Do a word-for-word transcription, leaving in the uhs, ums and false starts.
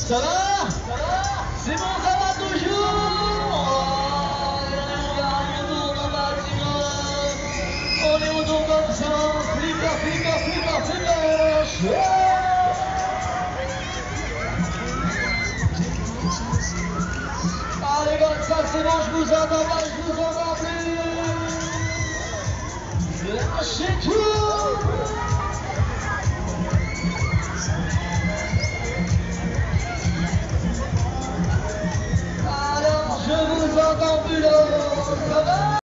Ça va? C'est bon, ça va toujours? Oh, on va retourner dans le maximum. On est autour comme ça. Flipper, flipper, flipper, flipper. Allez, comme ça, c'est bon, je vous entends pas, je vous entends plus. Lâchez tout.